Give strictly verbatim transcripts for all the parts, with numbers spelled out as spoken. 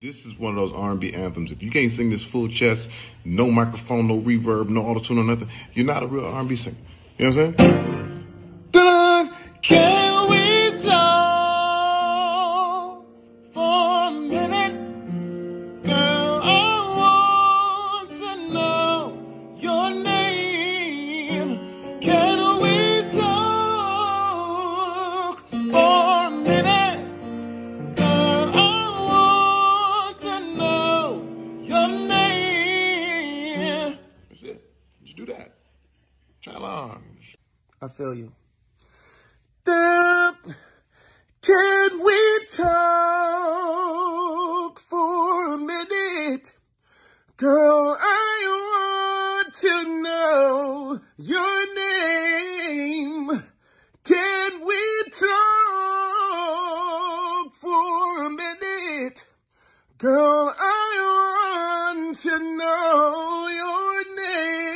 This is one of those R and B anthems. If you can't sing this full chest, no microphone, no reverb, no auto-tune or nothing, you're not a real R and B singer. You know what I'm saying? Dun, can we talk for a minute? Girl, I want to know your name. Can we talk for a minute? Do that. Challenge. I feel you. Damn, can we talk for a minute? Girl, I want to know your name. Can we talk for a minute? Girl, I want to know your name.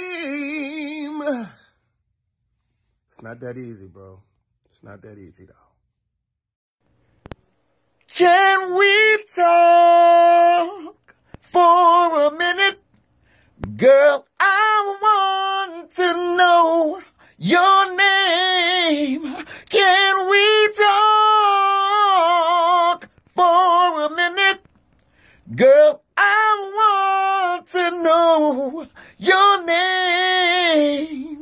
It's not that easy, bro. It's not that easy, though. Can we talk for a minute? Girl, I want to know your name. Can we talk for a minute? Girl, I want to know your name.